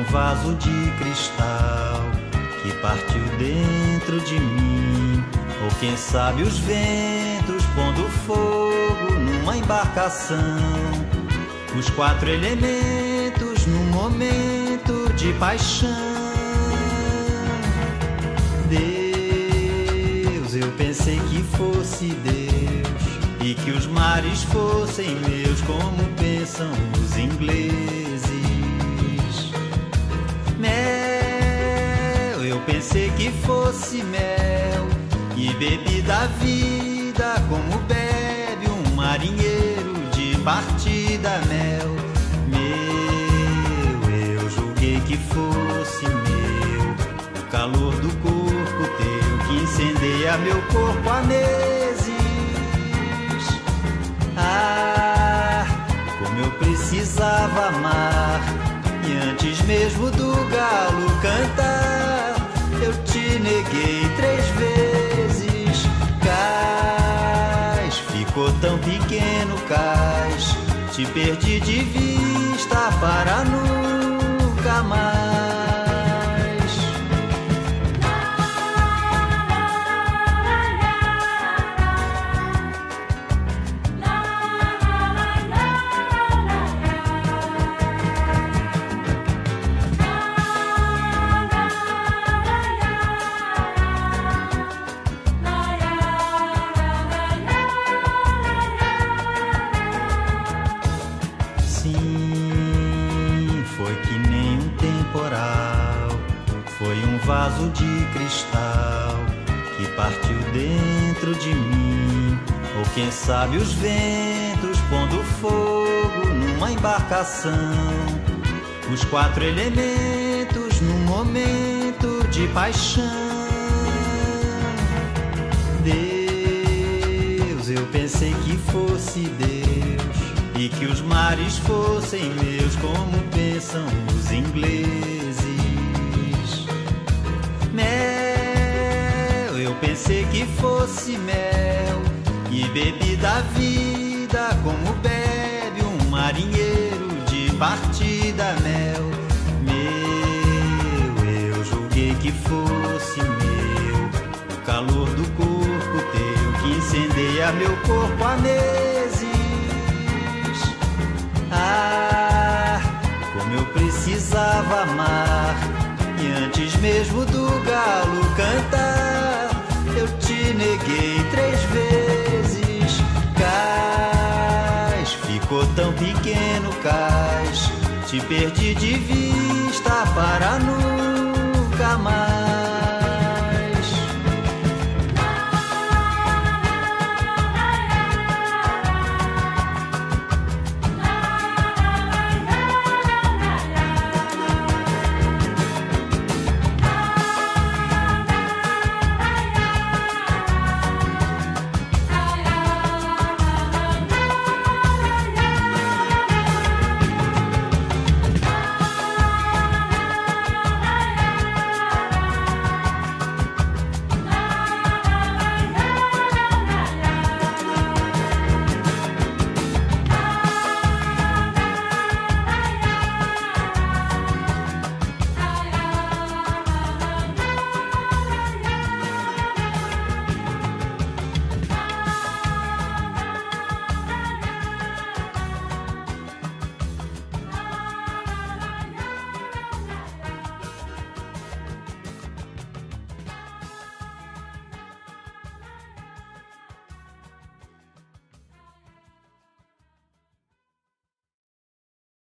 vaso de cristal que partiu dentro de mim, ou quem sabe os ventos pondo fogo numa embarcação, os quatro elementos num momento de paixão. Deus, eu pensei que fosse Deus e que os mares fossem meus, como pensam os ingleses. Mel, eu pensei que fosse mel e bebi da vida como bebe um marinheiro de partida. Mel, meu, eu julguei que fosse meu, o calor do corpo teu que incendeia meu corpo há meses. Ah, como eu precisava amar, e antes mesmo do galo cantar, eu te neguei 3 vezes. Cais, ficou tão pequeno, cais, te perdi de vista para nunca mais. Vaso de cristal que partiu dentro de mim, ou quem sabe os ventos pondo fogo numa embarcação, os quatro elementos num momento de paixão. Deus, eu pensei que fosse Deus e que os mares fossem meus, como pensam os ingleses. Mel, eu pensei que fosse mel e bebi da vida como bebe um marinheiro de partida. Mel, meu, eu julguei que fosse meu, o calor do corpo teu que incendeia meu corpo há meses. Ah, como eu precisava amar, e antes mesmo do galo cantar, eu te neguei 3 vezes. Cais, ficou tão pequeno, cais, te perdi de vista para nunca mais.